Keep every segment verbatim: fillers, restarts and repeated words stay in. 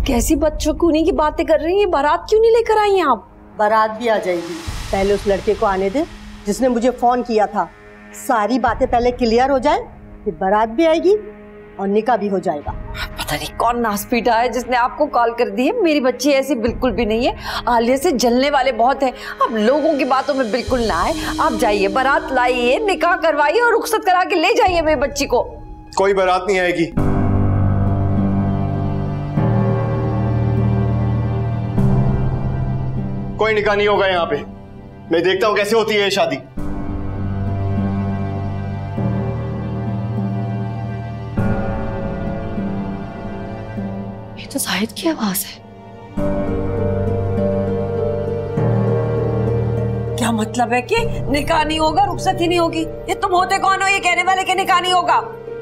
कैसी बदशगुनी की बातें कर रही हैं? बारात क्यों नहीं लेकर आई हैं आप? बारात भी आ जाएगी, पहले उस लड़के को आने दे जिसने मुझे फोन किया था। सारी बातें पहले क्लियर हो जाए, फिर बारात भी आएगी और निकाह भी हो जाएगा। पता नहीं कौन नासपीटा है जिसने आपको कॉल कर दी है। मेरी बच्ची ऐसी बिल्कुल भी नहीं है। आलिया से जलने वाले बहुत हैं। आप लोगों की बातों में बिल्कुल ना आए। आप जाइए, बारात लाइए, निकाह करवाइए और रुखसत करा के ले जाइए मेरी बच्ची को। कोई बारात नहीं आएगी। कोई निकाह नहीं होगा यहाँ पे। मैं देखता हूँ कैसे होती है ये शादी। ये तो जाहिद की आवाज है। क्या मतलब है कि निकाह नहीं होगा, रुखसत ही नहीं होगी? ये तुम होते कौन हो ये कहने वाले कि निकाह नहीं होगा?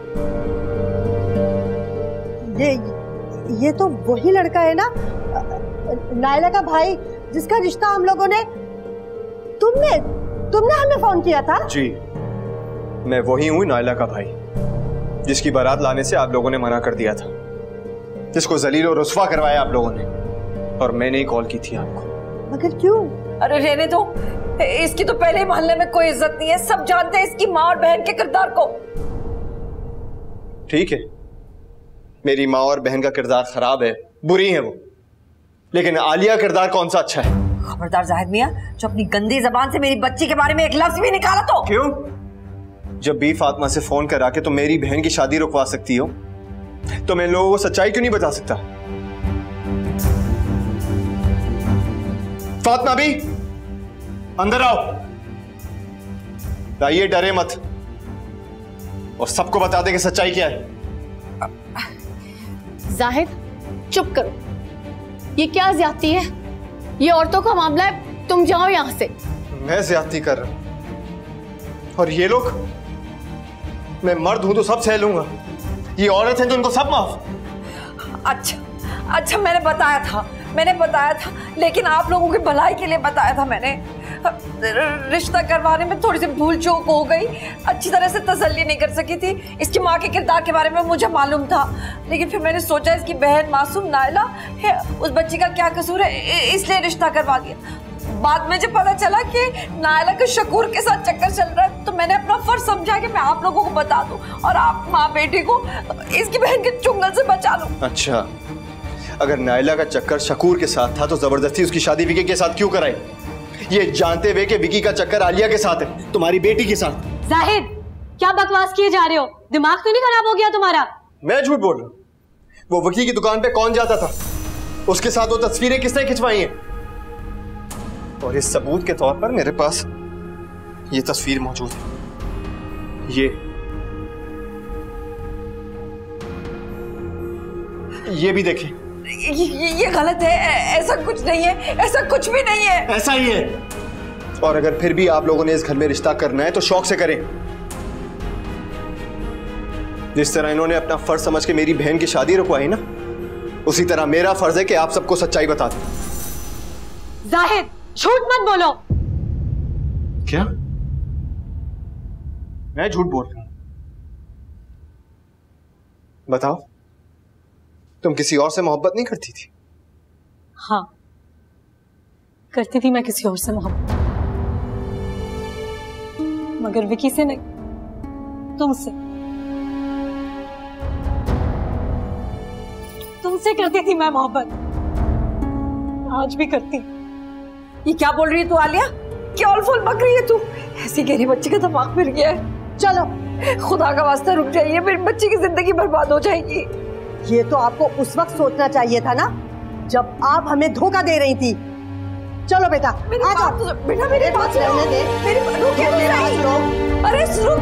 ये ये तो वही लड़का है ना, नायला का भाई, जिसका रिश्ता हम लोगों ने तुमने तुमने हमें फोन किया था। जी, मैं वही हूँ, नायला का भाई, जिसकी बारात लाने से आप लोगों ने मना कर दिया था, जिसको जलील और रुस्वा करवाया आप लोगों ने, और मैंने ही कॉल की थी आपको। मगर क्यों? अरे रहने दो, इसकी तो पहले मोहल्ले में कोई इज्जत नहीं है। सब जानते हैं इसकी माँ और बहन के किरदार को। ठीक है, मेरी माँ और बहन का किरदार खराब है, बुरी है वो, लेकिन आलिया किरदार कौन सा अच्छा है? खबरदार जाहिद मियां, जो अपनी गंदी जबान से मेरी बच्ची के बारे में एक लफ्ज भी निकाला तो। क्यों? जब भी फातिमा से फोन करा के तो मेरी बहन की शादी रुकवा सकती हो, तो मैं लोगों को सच्चाई क्यों नहीं बता सकता? फातिमा भी अंदर आओ, आइए, डरे मत और सबको बता दे कि सच्चाई क्या है। जाहिद चुप करो, ये क्या ज्यादती है? ये औरतों का मामला है, तुम जाओ यहां से। मैं ज्यादती कर रहा हूं और ये लोग? मैं मर्द हूं तो सब सह लूंगा, ये औरत है तो उनको सब माफ। अच्छा अच्छा, मैंने बताया था मैंने बताया था लेकिन आप लोगों की भलाई के लिए बताया था मैंने। रिश्ता करवाने में थोड़ी सी भूल चूक हो गई, अच्छी तरह से तसल्ली नहीं कर सकी थी। इसकी माँ के किरदार के बारे में मुझे मालूम था, लेकिन फिर मैंने सोचा इसकी बहन मासूम नायला है, उस बच्ची का क्या कसूर है, इसलिए रिश्ता करवा दिया। बाद में जब पता चला कि नायला के शकूर के साथ चक्कर चल रहा है, तो मैंने अपना फर्ज समझा कि मैं आप लोगों को बता दूं और आप माँ बेटी को इसकी बहन के चुंगल से बचा लूं। अच्छा, अगर नायला का चक्कर शकूर के साथ था तो जबरदस्ती उसकी शादी विकी के साथ क्यों कराई, ये जानते हुए कि विकी का चक्कर आलिया के साथ है, तुम्हारी बेटी के साथ? जाहिद, क्या बकवास किए जा रहे हो? दिमाग तो नहीं खराब हो गया तुम्हारा? मैं झूठ बोल रहा हूँ? वो विकी की दुकान पे कौन जाता था? उसके साथ वो तस्वीरें किसने खिंचवाई हैं? और इस सबूत के तौर पर मेरे पास ये तस्वीर मौजूद है। ये ये भी देखें। ये, ये गलत है, ऐसा कुछ नहीं है, ऐसा कुछ भी नहीं है। ऐसा ही है, और अगर फिर भी आप लोगों ने इस घर में रिश्ता करना है तो शौक से करें। जिस तरह इन्होंने अपना फर्ज समझ के मेरी बहन की शादी रुकवाई ना, उसी तरह मेरा फर्ज है कि आप सबको सच्चाई बता दें। जाहिद, झूठ मत बोलो। क्या? मैं झूठ बोल रहा हूं? बताओ, तुम किसी और से मोहब्बत नहीं करती थी? हाँ, करती थी मैं किसी और से मोहब्बत, मगर विकी से नहीं, तुमसे। तुमसे करती थी मैं मोहब्बत, आज भी करती। ये क्या बोल रही है तू आलिया? क्या उलफुल बक रही है तू? ऐसी गहरी बच्ची का दिमाग फिर गया है। चलो, खुदा का वास्ता रुक जाइए, मेरी बच्ची की जिंदगी बर्बाद हो जाएगी। ये तो आपको उस वक्त सोचना चाहिए था ना, जब आप हमें धोखा दे रही थी। चलो बेटा, मेरी आ बात जाओ। तो बेटा, मेरी बात सुनो। रहने दे। मेरी रुकिए तो सही। अरे सुनो